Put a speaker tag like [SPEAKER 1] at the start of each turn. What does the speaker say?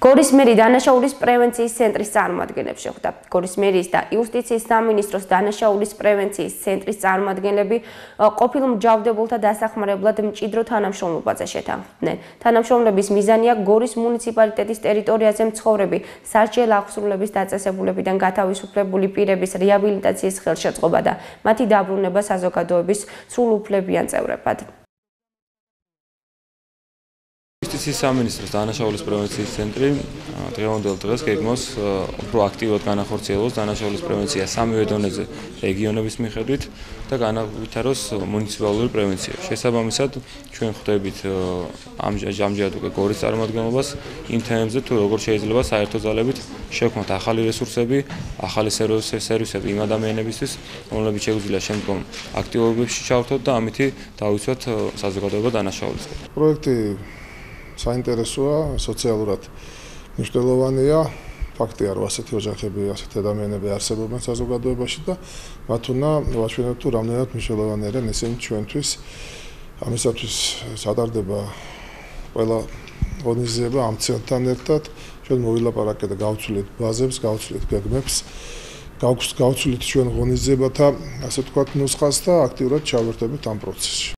[SPEAKER 1] გორის მერი დანაშაულის პრევენციის centris წარმოადგენლებს შეხვდა. გორის მერის და იუსტიციის სამინისტროს დანაშაულის პრევენციის ცენტრის წარმოადგენლები ყოფილ მსჯავრდებულთა დასახმარებლად მჭიდრო თანამშრომლობაზე შეთანხმდნენ. თანამშრომლობის მიზანია გორის მუნიციპალიტეტის ტერიტორიაზე მცხოვრები სასჯელ აღსრულების დაწესებულებიდან გათავისუფლებული პირების რეაბილიტაციის ხელშეწყობა და მათი დაბრუნება საზოგადოების სრულუფლებიან წევრებად.
[SPEAKER 2] იუსტიციის სამინისტროს დანაშაულის პრევენციის ცენტრი დღევანდელ დღეს გეგმავს უფრო აქტიურად განახორციელოს დანაშაულის პრევენცია სამივე დონეზე რეგიონების მიხედვით და განავითაროს მუნიციპალური პრევენცია. შესაბამისად, ჩვენ ხვდებით ამჯერად უკვე გორის წარმომადგენლობას იმ თემებზე, თუ როგორ შეიძლება საერთო ძალებით შევქმნათ ახალი რესურსები, ახალი სერვისები იმ ადამიანებისთვის, რომლებიც შეგვიძლია შემდგომ აქტივობებში ჩავთოთ და ამითი დავიცვათ საზოგადოება დანაშაულისგან.
[SPEAKER 3] პროექტი საინტერესოა, სოციალურად მნიშვნელოვანია. ფაქტია, რომ ასეთი ოჯახები, ასეთი ადამიანები არსებობენ საზოგადოებაში და მათ უნდა ვაჩვენოთ, თუ რამდენად მნიშვნელოვანი არიან ესენი ჩვენთვის. ამისათვის სატარდება ყველა ღონისძიება ამ ცენტრთან ერთად. ჩვენ მოვილაპარაკეთ და გავცვლით ბაზებს, გავცვლით გეგმებს, გავცვლით ჩვენ ღონისძიებათა, ასე ვთქვათ, ნუსხას და აქტიურად ჩავერთებით ამ პროცესში.